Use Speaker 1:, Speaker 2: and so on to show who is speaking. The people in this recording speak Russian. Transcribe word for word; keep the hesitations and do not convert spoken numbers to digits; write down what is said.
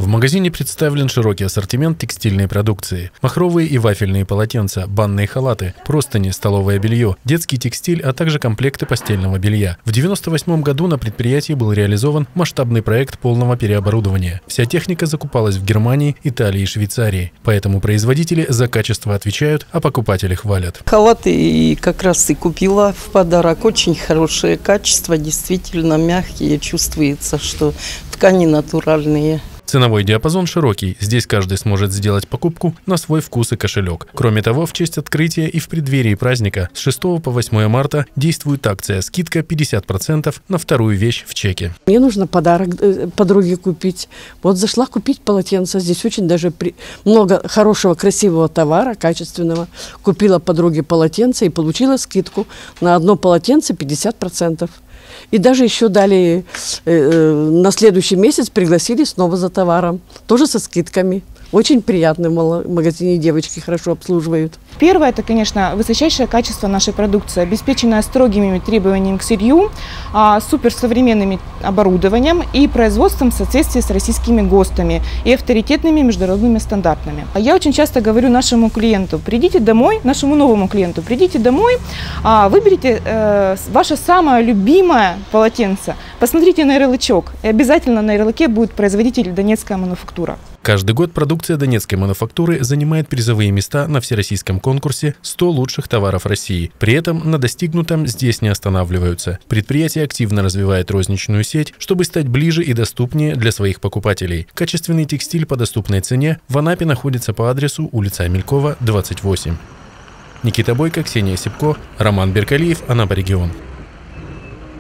Speaker 1: В магазине представлен широкий ассортимент текстильной продукции. Махровые и вафельные полотенца, банные халаты, простыни, столовое белье, детский текстиль, а также комплекты постельного белья. В девяносто восьмом году на предприятии был реализован масштабный проект полного переоборудования. Вся техника закупалась в Германии, Италии и Швейцарии. Поэтому производители за качество отвечают, а покупатели хвалят.
Speaker 2: Халаты и как раз и купила в подарок. Очень хорошее качество, действительно мягкие. Чувствуется, что ткани натуральные.
Speaker 1: Ценовой диапазон широкий. Здесь каждый сможет сделать покупку на свой вкус и кошелек. Кроме того, в честь открытия и в преддверии праздника с шестого по восьмое марта действует акция «Скидка пятьдесят процентов на вторую вещь в чеке».
Speaker 3: Мне нужно подарок подруге купить. Вот зашла купить полотенце. Здесь очень даже при... много хорошего, красивого товара, качественного. Купила подруге полотенце и получила скидку на одно полотенце пятьдесят процентов. И даже еще дали, э, на следующий месяц пригласили снова за товаром, тоже со скидками. Очень приятно, в магазине девочки хорошо обслуживают.
Speaker 4: Первое – это, конечно, высочайшее качество нашей продукции, обеспеченное строгими требованиями к сырью, суперсовременным оборудованием и производством в соответствии с российскими ГОСТами и авторитетными международными стандартами. Я очень часто говорю нашему клиенту: придите домой, нашему новому клиенту, придите домой, выберите э, ваше самое любимое полотенце, посмотрите на ярлычок, и обязательно на ярлыке будет производитель «Донецкая мануфактура».
Speaker 1: Каждый год продукция Донецкой мануфактуры занимает призовые места на всероссийском конкурсе «сто лучших товаров России». При этом на достигнутом здесь не останавливаются. Предприятие активно развивает розничную сеть, чтобы стать ближе и доступнее для своих покупателей. Качественный текстиль по доступной цене в Анапе находится по адресу улица Амелькова, двадцать восемь. Никита Бойко, Ксения Сипко, Роман Беркалиев, Анапа регион.